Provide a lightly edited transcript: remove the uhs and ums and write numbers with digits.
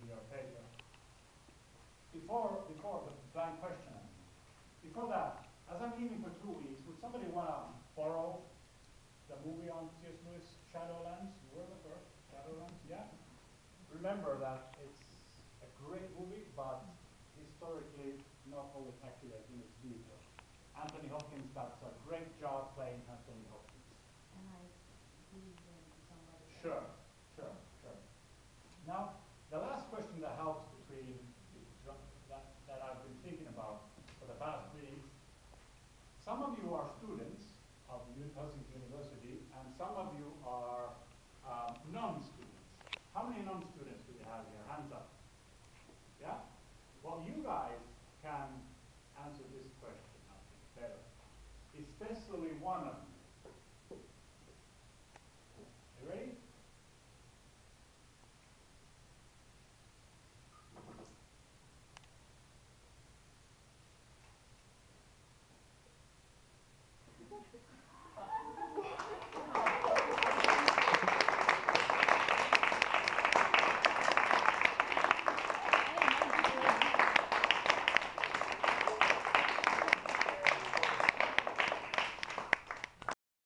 your paper. Before the blank question, before that, as I'm leaving for 2 weeks, would somebody want to borrow the movie on C.S. Lewis, Shadowlands? You were the first, Shadowlands, yeah? Remember that it's a great movie, but historically not always accurate in its details. Anthony Hopkins does a great job playing Anthony Hopkins. Can I give them to somebody else? Sure. Now, the last question that helps between that I've been thinking about for the past weeks. Some of you are students of Helsinki University, and some of you are non-students. How many non-students do we have here? Hands up. Yeah? Well, you guys can answer this question, I think, better. Especially one of you.